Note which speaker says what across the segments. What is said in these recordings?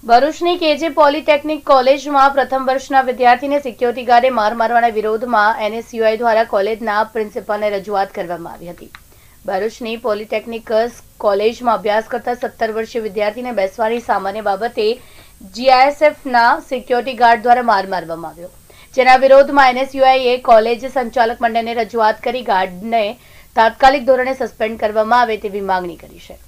Speaker 1: ભરૂચની કેજે પોલિટેકનિક કોલેજમાં પ્રથમ વર્ષના વિદ્યાર્થીને સિક્યોરિટી ગાર્ડે માર મારવાના વિરોધમાં એનએસયુઆઈ દ્વારા કોલેજના પ્રિન્સિપાલને રજૂઆત કરવામાં આવી હતી। ભરૂચની પોલિટેકનિક કોલેજમાં અભ્યાસ કરતા 17 વર્ષીય વિદ્યાર્થીને બેસવાની સામાન્ય બાબતે જીઆઈએસએફના સિક્યોરિટી ગાર્ડ દ્વારા માર મારવામાં આવ્યો, જેના વિરોધમાં એનએસયુઆઈએ કોલેજ સંચાલક મંડળને રજૂઆત કરી ગાર્ડને તાત્કાલિક ધોરણે સસ્પેન્ડ કરવામાં આવે તેવી માંગણી કરી છે।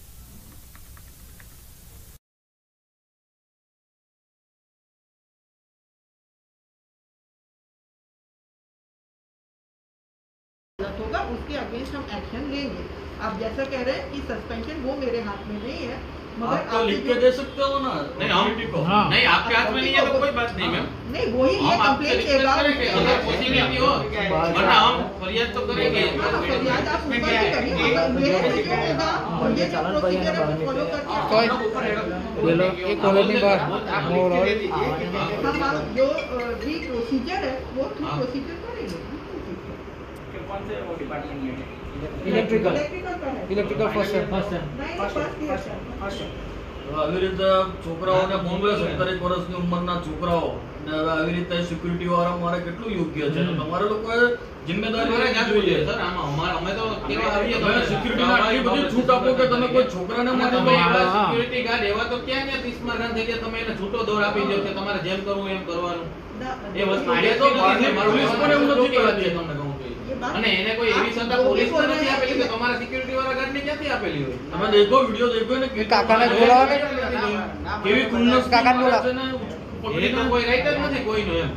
Speaker 2: होगा उसके अगेंस्ट हम एक्शन लेंगे। आप जैसा कह रहे हैं कि सस्पेंशन वो मेरे हाथ में नहीं है, मगर
Speaker 3: आप तो लिख के दे सकते हो ना। नहीं हम नहीं आपके हाथ में नहीं है तो कोई बात नहीं मैम।
Speaker 2: नहीं वही ये कंप्लेंट लेगा,
Speaker 3: अगर पॉसिबिलिटी हो वरना हम फरियाद तो करेंगे।
Speaker 2: फरियाद आप ऊपर भी करिए, मेरे से जो होगा ये जो प्रोसीजर है फॉलो करके
Speaker 4: ये लो एक कॉलोनी बार
Speaker 2: हम जो भी प्रोसीजर है वो थ्रू प्रोसीजर करेंगे।
Speaker 4: इलेक्ट्रिकल फर्स्ट
Speaker 3: આવી રીતે છોકરાઓને બોમ્બે 17 વર્ષની ઉંમરના છોકરાઓ ને હવે આવી રીતે સિક્યુરિટી વાળા મારે કેટલું યોગ્ય છે? તો તમારે લોકોએ જિમ્મેદારી લેવી જોઈએ સર। આમાં અમે તો કેવા આવીએ તમે સિક્યુરિટી ના આટલી બધી છૂટ આપો કે તમે કોઈ છોકરાને મારી દો। સિક્યુરિટી ગાર્ડ એવા તો ક્યાં ને 30 માં રન થઈ ગયા, તમે એને છૂટો દોર આપી દો કે તમારે જેમ કરવું એમ કરવાનું। એ વસ્તુ એ તો પોલીસ પણ એવું નથી કહેતી તમને કહું અને એને કોઈ એવી સત્તા પોલીસ ને નથી આપેલી કે તમારા સિક્યુરિટી વાળા ગાર્ડ ને ક્યાંથી આપેલી હોય? તમે દેખો વિડિયો દેખો ને કે
Speaker 4: કાકાને બોલાવો ને
Speaker 3: કેવી ખુન્નસ કાકાને બોલાવો
Speaker 5: એ તો કોઈ રાઈટ જ નથી કોઈનો એમ।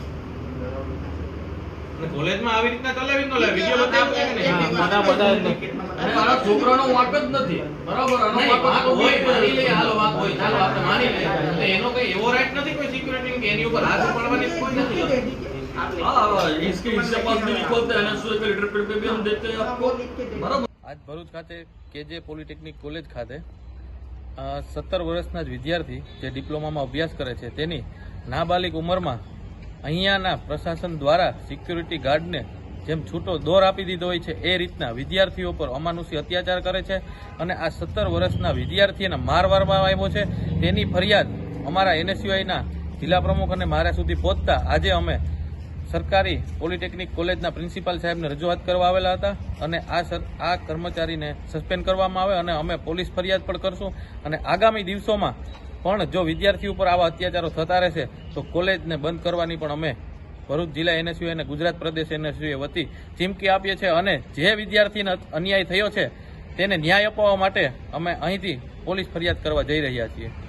Speaker 5: અને કોલેજમાં આવી રીતના ચલાવી ન લે વિડિયો બતાવો કે નહીં
Speaker 3: અને મારા છોકરાનો વાંક જ નથી બરાબર। આનો વાંક
Speaker 5: હોય માની લે હાલો વાંક હોય ચાલો આપણે માની લે તો એનો કોઈ એવો રાઈટ નથી કોઈ સિક્યુરિટી કે એની ઉપર હાથ ઉપાડવાની કોઈ નથી।
Speaker 3: इसके पास भी लिखवाते हैं एनएसयूआई के लेटर पेड पे भी हम देते हैं आपको बराबर।
Speaker 4: आज भरूच खाते केजे पॉलिटेक्निक कॉलेज खाते 17 વર્ષના જ વિદ્યાર્થી જે ડિપ્લોમામાં અભ્યાસ કરે છે તેની નાબાલિગ ઉંમરમાં અહીંયાના પ્રશાસન દ્વારા સિક્યુરિટી ગાર્ડને જેમ છૂટો દોર આપી દીધો હોય છે એ રીતના વિદ્યાર્થીઓ પર અમાનુષી અત્યાચાર કરે છે અને આ 17 વર્ષના વિદ્યાર્થીને માર મારવામાં આવ્યો છે તેની ફરિયાદ અમારા એનએસયુઆઈના જિલ્લા પ્રમુખ અને મારા સુધી પહોંચતા આજે અમે સરકારી પોલિટેકનિક કોલેજના પ્રિન્સિપાલ સાહેબને રજૂઆત કરવા આવેલા હતા અને આ કર્મચારીને સસ્પેન્ડ કરવામાં આવે અને અમે પોલીસ ફરિયાદ પણ કરશું અને આગામી દિવસોમાં પણ જો વિદ્યાર્થીઓ ઉપર આવા અત્યાચારો થતા રહેશે તો કોલેજને બંધ કરવાની પણ અમે ભરૂચ જિલ્લા એનએસયુઆઈ અને ગુજરાત પ્રદેશ એનએસયુઆઈ વતી ચીમકી આપીએ છીએ અને જે વિદ્યાર્થીને અન્યાય થયો છે તેને ન્યાય અપાવવા માટે અમે અહીંથી પોલીસ ફરિયાદ કરવા જઈ રહ્યા છીએ।